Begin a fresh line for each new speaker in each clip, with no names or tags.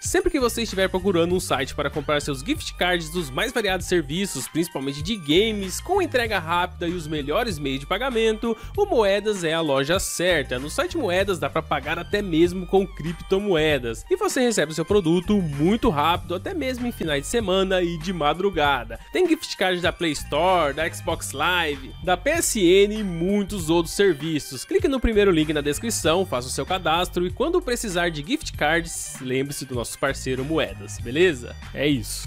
Sempre que você estiver procurando um site para comprar seus gift cards dos mais variados serviços, principalmente de games, com entrega rápida e os melhores meios de pagamento, o Moedas é a loja certa. No site Moedas dá para pagar até mesmo com criptomoedas, e você recebe o seu produto muito rápido, até mesmo em finais de semana e de madrugada. Tem gift cards da Play Store, da Xbox Live, da PSN e muitos outros serviços. Clique no primeiro link na descrição, faça o seu cadastro e quando precisar de gift cards, lembre-se do nosso parceiro Moedas, beleza? É isso.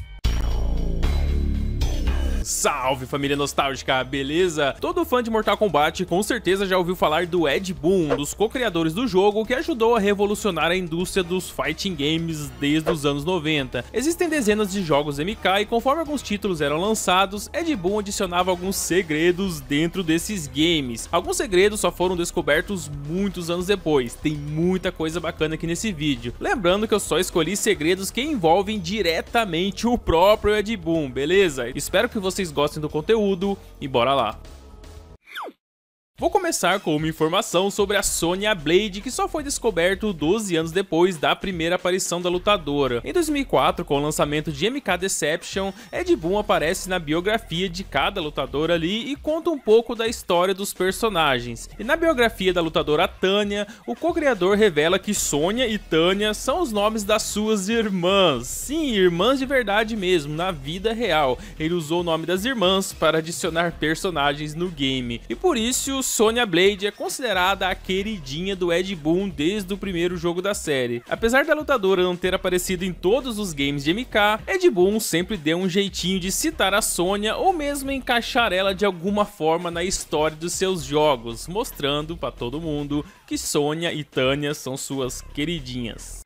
Salve família nostálgica, beleza? Todo fã de Mortal Kombat com certeza já ouviu falar do Ed Boon, um dos co-criadores do jogo que ajudou a revolucionar a indústria dos fighting games desde os anos 90. Existem dezenas de jogos MK e conforme alguns títulos eram lançados, Ed Boon adicionava alguns segredos dentro desses games. Alguns segredos só foram descobertos muitos anos depois, tem muita coisa bacana aqui nesse vídeo. Lembrando que eu só escolhi segredos que envolvem diretamente o próprio Ed Boon, beleza? Espero que vocês gostem do conteúdo e bora lá! Vou começar com uma informação sobre a Sonya Blade, que só foi descoberto 12 anos depois da primeira aparição da lutadora. Em 2004, com o lançamento de MK Deception, Ed Boon aparece na biografia de cada lutadora ali e conta um pouco da história dos personagens. E na biografia da lutadora Tanya, o co-criador revela que Sonya e Tanya são os nomes das suas irmãs. Sim, irmãs de verdade mesmo, na vida real. Ele usou o nome das irmãs para adicionar personagens no game. E por isso, Sonya Blade é considerada a queridinha do Ed Boon desde o primeiro jogo da série. Apesar da lutadora não ter aparecido em todos os games de MK, Ed Boon sempre deu um jeitinho de citar a Sonya ou mesmo encaixar ela de alguma forma na história dos seus jogos, mostrando para todo mundo que Sonya e Tanya são suas queridinhas.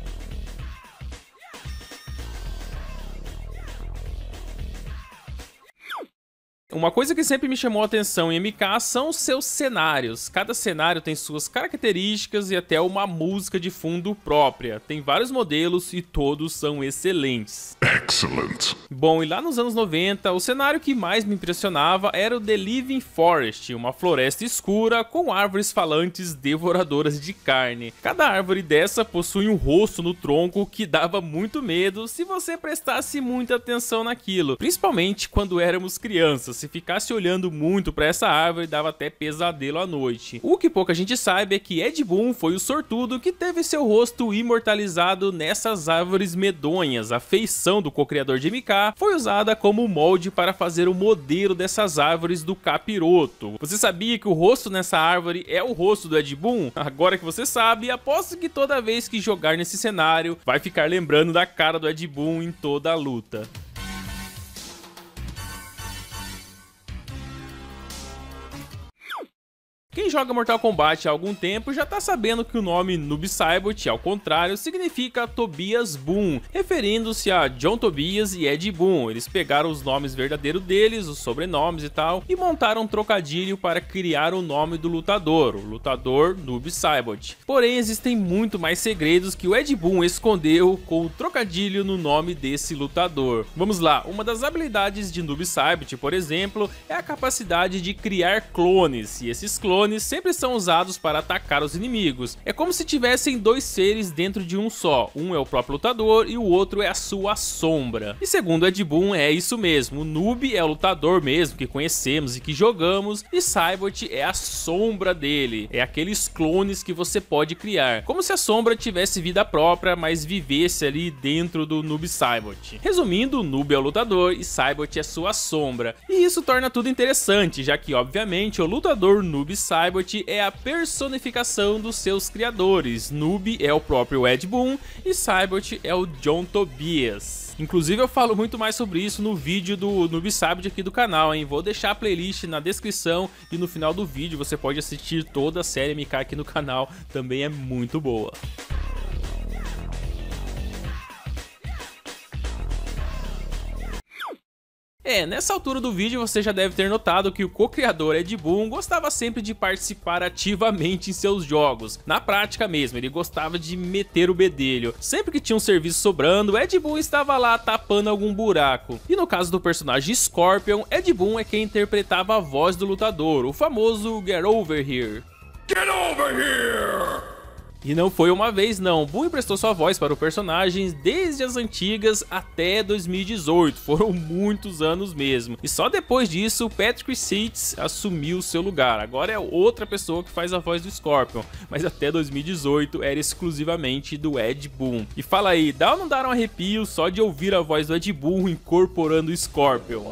Uma coisa que sempre me chamou a atenção em MK são os seus cenários. Cada cenário tem suas características e até uma música de fundo própria. Tem vários modelos e todos são excelentes. Excellent. Bom, e lá nos anos 90, o cenário que mais me impressionava era o The Living Forest, uma floresta escura com árvores falantes devoradoras de carne. Cada árvore dessa possui um rosto no tronco que dava muito medo se você prestasse muita atenção naquilo, principalmente quando éramos crianças. Se ficasse olhando muito para essa árvore, dava até pesadelo à noite. O que pouca gente sabe é que Ed Boon foi o sortudo que teve seu rosto imortalizado nessas árvores medonhas. A feição do co-criador de MK foi usada como molde para fazer o modelo dessas árvores do capiroto. Você sabia que o rosto nessa árvore é o rosto do Ed Boon? Agora que você sabe, aposto que toda vez que jogar nesse cenário, vai ficar lembrando da cara do Ed Boon em toda a luta. Quem joga Mortal Kombat há algum tempo já tá sabendo que o nome Noob Saibot, ao contrário, significa Tobias Boon, referindo-se a John Tobias e Ed Boon. Eles pegaram os nomes verdadeiros deles, os sobrenomes e tal, e montaram um trocadilho para criar o nome do lutador, o lutador Noob Saibot. Porém, existem muito mais segredos que o Ed Boon escondeu com o trocadilho no nome desse lutador. Vamos lá, uma das habilidades de Noob Saibot, por exemplo, é a capacidade de criar clones, e esses clones sempre são usados para atacar os inimigos. É como se tivessem dois seres dentro de um só. Um é o próprio lutador e o outro é a sua sombra. E segundo Ed Boon, é isso mesmo. O Noob é o lutador mesmo que conhecemos e que jogamos, e Saibot é a sombra dele. É aqueles clones que você pode criar. Como se a sombra tivesse vida própria, mas vivesse ali dentro do Noob Saibot. Resumindo, o Noob é o lutador e Saibot é sua sombra. E isso torna tudo interessante, já que obviamente o lutador Noob Saibot é a personificação dos seus criadores. Noob é o próprio Ed Boon e Saibot é o John Tobias. Inclusive eu falo muito mais sobre isso no vídeo do Noob Saibot aqui do canal, hein? Vou deixar a playlist na descrição e no final do vídeo você pode assistir toda a série MK aqui no canal, também é muito boa. Nessa altura do vídeo você já deve ter notado que o co-criador Ed Boon gostava sempre de participar ativamente em seus jogos. Na prática mesmo, ele gostava de meter o bedelho. Sempre que tinha um serviço sobrando, Ed Boon estava lá tapando algum buraco. E no caso do personagem Scorpion, Ed Boon é quem interpretava a voz do lutador, o famoso Get Over Here. Get over here! E não foi uma vez não, Boon emprestou sua voz para o personagem desde as antigas até 2018, foram muitos anos mesmo. E só depois disso, Patrick Seitz assumiu seu lugar, agora é outra pessoa que faz a voz do Scorpion, mas até 2018 era exclusivamente do Ed Boon. E fala aí, dá ou não dá um arrepio só de ouvir a voz do Ed Boon incorporando o Scorpion?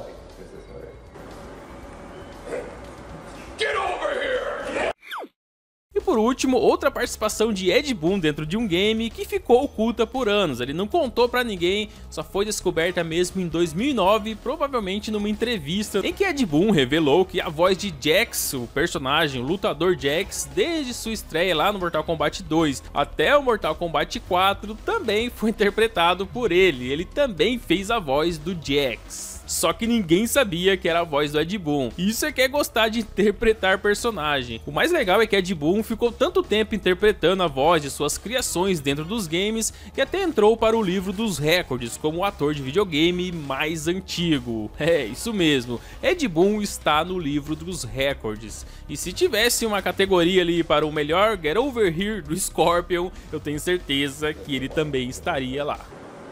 E por último, outra participação de Ed Boon dentro de um game que ficou oculta por anos, ele não contou pra ninguém, só foi descoberta mesmo em 2009, provavelmente numa entrevista em que Ed Boon revelou que a voz de Jax, o personagem, o lutador Jax, desde sua estreia lá no Mortal Kombat 2 até o Mortal Kombat 4, também foi interpretado por ele também fez a voz do Jax. Só que ninguém sabia que era a voz do Ed Boon. Isso é que é gostar de interpretar personagem. O mais legal é que Ed Boon ficou tanto tempo interpretando a voz de suas criações dentro dos games que até entrou para o livro dos recordes como o ator de videogame mais antigo. É, isso mesmo, Ed Boon está no livro dos recordes. E se tivesse uma categoria ali para o melhor Get Over Here do Scorpion, eu tenho certeza que ele também estaria lá.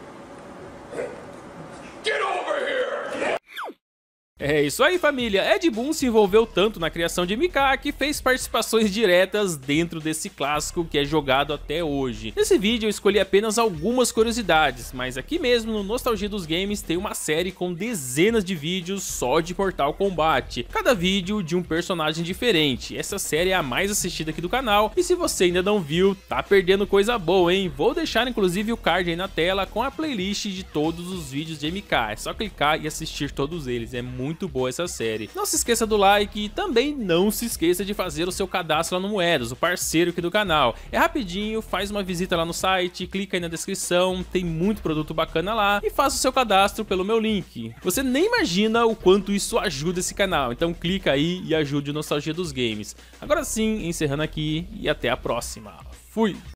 É isso aí, família, Ed Boon se envolveu tanto na criação de MK que fez participações diretas dentro desse clássico que é jogado até hoje. Nesse vídeo eu escolhi apenas algumas curiosidades, mas aqui mesmo no Nostalgia dos Games tem uma série com dezenas de vídeos só de Mortal Kombat, cada vídeo de um personagem diferente. Essa série é a mais assistida aqui do canal e se você ainda não viu, tá perdendo coisa boa, hein? Vou deixar inclusive o card aí na tela com a playlist de todos os vídeos de MK, é só clicar e assistir todos eles, é muito boa essa série. Não se esqueça do like e também não se esqueça de fazer o seu cadastro lá no Moedas, o parceiro aqui do canal. É rapidinho, faz uma visita lá no site, clica aí na descrição, tem muito produto bacana lá e faça o seu cadastro pelo meu link. Você nem imagina o quanto isso ajuda esse canal, então clica aí e ajude o Nostalgia dos Games. Agora sim, encerrando aqui e até a próxima. Fui!